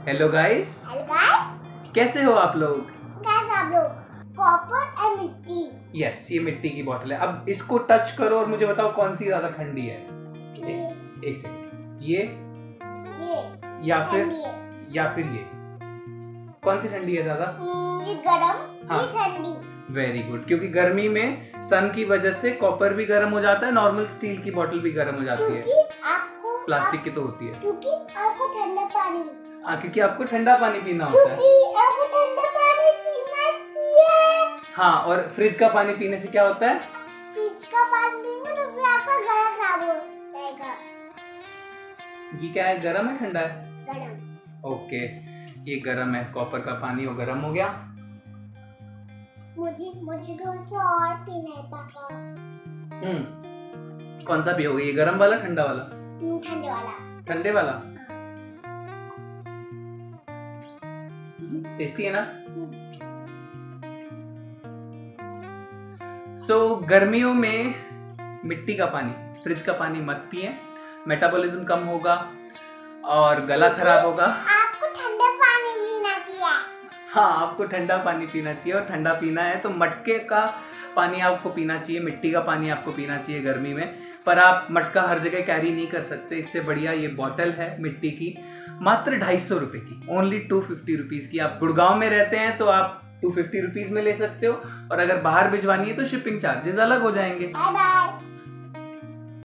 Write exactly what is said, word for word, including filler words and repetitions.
Hello guys. Hello guys, कैसे हो आप लोग? कैसे आप लोग? कॉपर और मिट्टी। यस, ये मिट्टी की बोतल है। अब इसको टच करो और मुझे बताओ कौन सी ज्यादा ठंडी है। ये एक, एक सेकंड। ये ये या फिर ठंडी है। या फिर ये कौन सी ठंडी है ज्यादा? हम्म, ये गरम, हाँ। ये ठंडी। वेरी गुड, क्योंकि गर्मी में सन की वजह से कॉपर भी गर्म हो जाता है, नॉर्मल स्टील की बोतल भी गर्म हो जाती है। क्योंकि आपको प्लास्टिक आप, की तो होती है। क्योंकि आपको ठंडा पानी हाँ, क्योंकि आपको ठंडा पानी पीना होता है। क्योंकि आपको ठंडा पानी पीना चाहिए। हाँ, और फ्रिज का पानी पीने से क्या होता है? फ्रिज का पानी पीएंगे तो फिर आपका गला खराब हो जाएगा। ये क्या है, गर्म है ठंडा है? गरम। ओके, ये गर्म है, कॉपर का पानी वो गर्म हो गया। मुझे मुझे थोड़ा सा और पीना है पापा। हम्म कौन सा पियोगे, ये गर्म वाला ठंडा वाला? हम्म, ठंडे वाला। ठंडे वाला टेस्टी है ना? सो so, गर्मियों में मिट्टी का पानी, फ्रिज का पानी मत पिए, मेटाबॉलिज्म कम होगा और गला खराब होगा। आपको ठंडा पानी पीना चाहिए। हाँ, आपको ठंडा पानी पीना चाहिए, और ठंडा पीना है तो मटके का पानी आपको पीना चाहिए, मिट्टी का पानी आपको पीना चाहिए गर्मी में। पर आप मटका हर जगह कैरी नहीं कर सकते, इससे बढ़िया ये बॉटल है मिट्टी की, मात्र ढाई सौ रुपए की, ओनली टू फिफ्टी रुपीज की। आप गुड़गांव में रहते हैं तो आप टू फिफ्टी रुपीज में ले सकते हो, और अगर बाहर भिजवानी है तो शिपिंग चार्जेस अलग हो जाएंगे। Bye bye.